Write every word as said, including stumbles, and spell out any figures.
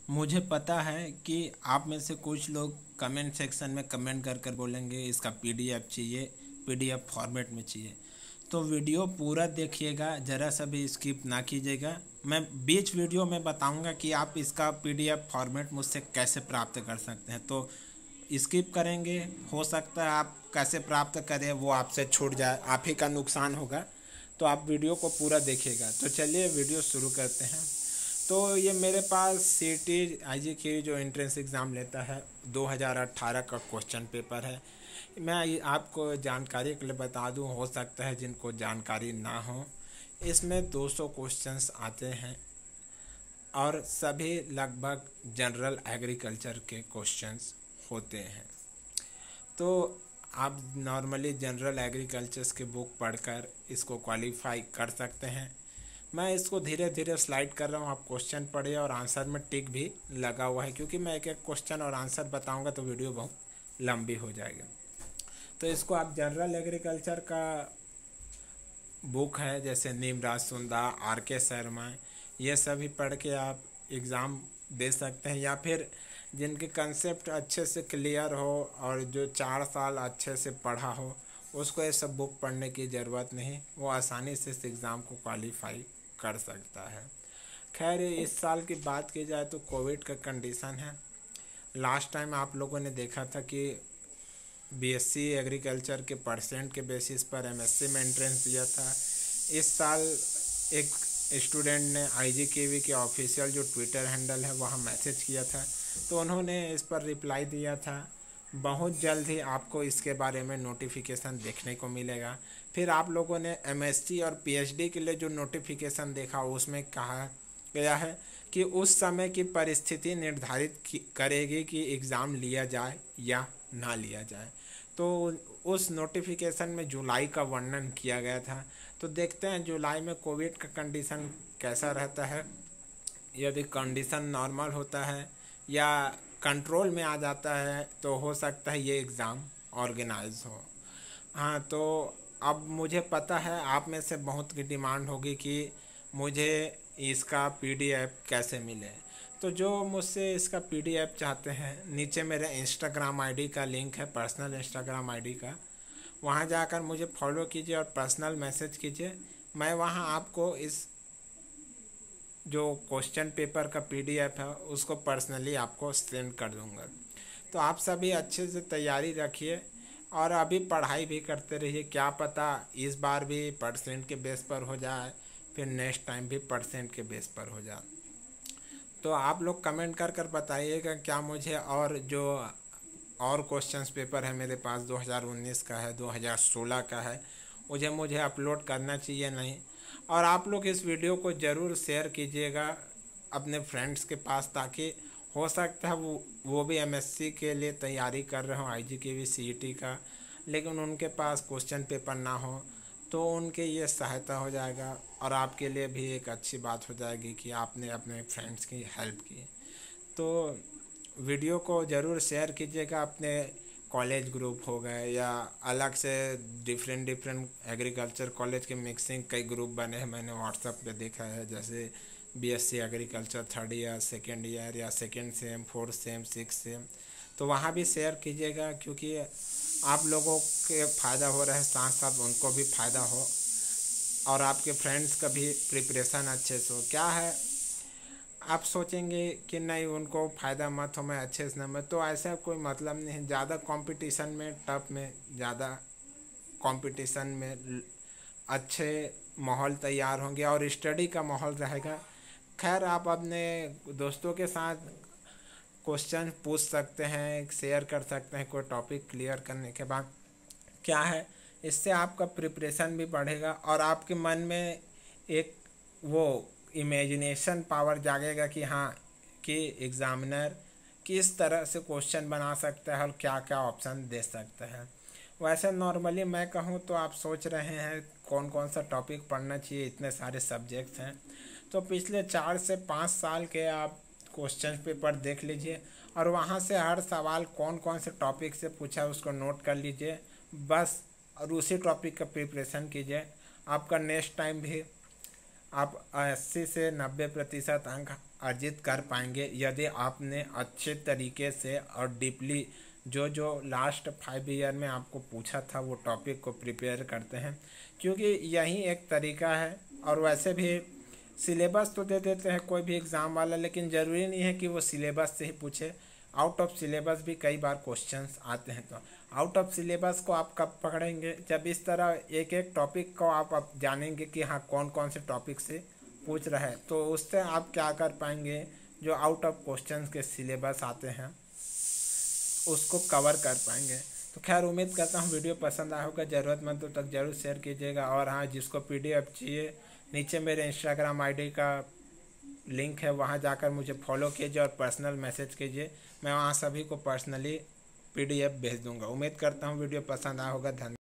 मुझे पता है कि आप में से कुछ लोग कमेंट सेक्शन में कमेंट कर कर बोलेंगे इसका पीडीएफ चाहिए, पीडीएफ फॉर्मेट में चाहिए। तो वीडियो पूरा देखिएगा, ज़रा सा भी स्किप ना कीजिएगा। मैं बीच वीडियो में बताऊंगा कि आप इसका पीडीएफ फॉर्मेट मुझसे कैसे प्राप्त कर सकते हैं। तो स्किप करेंगे, हो सकता है आप कैसे प्राप्त करें वो आपसे छूट जाए, आप ही का नुकसान होगा। तो आप वीडियो को पूरा देखिएगा। तो चलिए वीडियो शुरू करते हैं। तो ये मेरे पास सी टी आई जी की जो एंट्रेंस एग्ज़ाम लेता है दो हज़ार अठारह का क्वेश्चन पेपर है। मैं ये आपको जानकारी के लिए बता दूं, हो सकता है जिनको जानकारी ना हो। इसमें दो सौ क्वेश्चंस आते हैं और सभी लगभग जनरल एग्रीकल्चर के क्वेश्चंस होते हैं। तो आप नॉर्मली जनरल एग्रीकल्चर्स की बुक पढ़कर इसको क्वालिफाई कर सकते हैं। मैं इसको धीरे धीरे स्लाइड कर रहा हूँ, आप क्वेश्चन पढ़िए और आंसर में टिक भी लगा हुआ है, क्योंकि मैं एक एक क्वेश्चन और आंसर बताऊंगा तो वीडियो बहुत लंबी हो जाएगी। तो इसको आप जनरल एग्रीकल्चर का बुक है, जैसे नीमराज सुंदा, आर के शर्मा, ये सभी पढ़ के आप एग्ज़ाम दे सकते हैं। या फिर जिनके कंसेप्ट अच्छे से क्लियर हो और जो चार साल अच्छे से पढ़ा हो, उसको ये सब बुक पढ़ने की ज़रूरत नहीं, वो आसानी से इस एग्ज़ाम को क्वालिफाई कर सकता है। खैर, इस साल की बात की जाए तो कोविड का कंडीशन है। लास्ट टाइम आप लोगों ने देखा था कि बीएससी एग्रीकल्चर के परसेंट के बेसिस पर एमएससी में एंट्रेंस दिया था। इस साल एक स्टूडेंट ने आईजीकेवी के ऑफिशियल जो ट्विटर हैंडल है वहाँ मैसेज किया था, तो उन्होंने इस पर रिप्लाई दिया था बहुत जल्द ही आपको इसके बारे में नोटिफिकेशन देखने को मिलेगा। फिर आप लोगों ने एमएससी और पीएचडी के लिए जो नोटिफिकेशन देखा उसमें कहा गया है कि उस समय की परिस्थिति निर्धारित करेगी कि एग्ज़ाम लिया जाए या ना लिया जाए। तो उस नोटिफिकेशन में जुलाई का वर्णन किया गया था। तो देखते हैं जुलाई में कोविड का कंडीशन कैसा रहता है। यदि कंडीशन नॉर्मल होता है या कंट्रोल में आ जाता है तो हो सकता है ये एग्ज़ाम ऑर्गेनाइज हो। हाँ, तो अब मुझे पता है आप में से बहुत की डिमांड होगी कि मुझे इसका पीडीएफ कैसे मिले। तो जो मुझसे इसका पीडीएफ चाहते हैं, नीचे मेरे इंस्टाग्राम आईडी का लिंक है, पर्सनल इंस्टाग्राम आईडी का, वहाँ जाकर मुझे फॉलो कीजिए और पर्सनल मैसेज कीजिए। मैं वहाँ आपको इस जो क्वेश्चन पेपर का पीडीएफ है उसको पर्सनली आपको सेंड कर दूँगा। तो आप सभी अच्छे से तैयारी रखिए और अभी पढ़ाई भी करते रहिए। क्या पता इस बार भी परसेंट के बेस पर हो जाए, फिर नेक्स्ट टाइम भी परसेंट के बेस पर हो जाए। तो आप लोग कमेंट कर कर बताइएगा क्या मुझे और जो और क्वेश्चंस पेपर है मेरे पास दो हज़ार उन्नीस का है, दो हज़ार सोलह का है, मुझे मुझे अपलोड करना चाहिए नहीं। और आप लोग इस वीडियो को ज़रूर शेयर कीजिएगा अपने फ्रेंड्स के पास, ताकि हो सकता है वो वो भी एमएससी के लिए तैयारी कर रहे हो, आईजीकेवी सीईटी का, लेकिन उनके पास क्वेश्चन पेपर ना हो, तो उनके ये सहायता हो जाएगा और आपके लिए भी एक अच्छी बात हो जाएगी कि आपने अपने फ्रेंड्स की हेल्प की। तो वीडियो को ज़रूर शेयर कीजिएगा अपने कॉलेज ग्रुप हो गए या अलग से डिफरेंट डिफरेंट एग्रीकल्चर कॉलेज के मिक्सिंग कई ग्रुप बने हैं, मैंने व्हाट्सएप पे देखा है, जैसे BSc agriculture third year, second year या second sem, fourth sem, six sem, तो वहाँ भी शेयर कीजिएगा, क्योंकि आप लोगों के फ़ायदा हो रहा है, साथ साथ उनको भी फ़ायदा हो और आपके फ्रेंड्स का भी प्रिपरेशन अच्छे से हो। क्या है, आप सोचेंगे कि नहीं उनको फ़ायदा मत हो, मैं अच्छे से नंबर, तो ऐसा कोई मतलब नहीं है। ज़्यादा कंपटीशन में, टफ में, ज़्यादा कंपटीशन में अच्छे माहौल तैयार होंगे और स्टडी का माहौल रहेगा। खैर, आप अपने दोस्तों के साथ क्वेश्चन पूछ सकते हैं, शेयर कर सकते हैं कोई टॉपिक क्लियर करने के बाद। क्या है, इससे आपका प्रिपरेशन भी बढ़ेगा और आपके मन में एक वो इमेजिनेशन पावर जागेगा कि हाँ, कि एग्ज़ामिनर किस तरह से क्वेश्चन बना सकता है और क्या क्या ऑप्शन दे सकता है। वैसे नॉर्मली मैं कहूँ तो आप सोच रहे हैं कौन कौन सा टॉपिक पढ़ना चाहिए, इतने सारे सब्जेक्ट्स हैं, तो पिछले चार से पाँच साल के आप क्वेश्चन पेपर देख लीजिए और वहाँ से हर सवाल कौन कौन से टॉपिक से पूछा है उसको नोट कर लीजिए बस, और उसी टॉपिक का प्रिपरेशन कीजिए। आपका नेक्स्ट टाइम भी आप अस्सी से नब्बे प्रतिशत अंक अर्जित कर पाएंगे यदि आपने अच्छे तरीके से और डीपली जो जो लास्ट फाइव ईयर में आपको पूछा था वो टॉपिक को प्रिपेयर करते हैं, क्योंकि यही एक तरीका है। और वैसे भी सिलेबस तो दे देते हैं कोई भी एग्ज़ाम वाला, लेकिन ज़रूरी नहीं है कि वो सिलेबस से ही पूछे। आउट ऑफ सिलेबस भी कई बार क्वेश्चंस आते हैं। तो आउट ऑफ सिलेबस को आप कब पकड़ेंगे, जब इस तरह एक एक टॉपिक को आप अब जानेंगे कि हाँ कौन कौन से टॉपिक से पूछ रहा है, तो उससे आप क्या कर पाएंगे, जो आउट ऑफ क्वेश्चंस के सिलेबस आते हैं उसको कवर कर पाएंगे। तो खैर उम्मीद करता हूँ वीडियो पसंद आया होगा, ज़रूरतमंदों तक जरूर शेयर कीजिएगा। और हाँ, जिसको पीडीएफ चाहिए नीचे मेरे इंस्टाग्राम आईडी का लिंक है, वहाँ जाकर मुझे फॉलो कीजिए और पर्सनल मैसेज कीजिए, मैं वहाँ सभी को पर्सनली पीडीएफ भेज दूँगा। उम्मीद करता हूँ वीडियो पसंद आया होगा। धन्यवाद।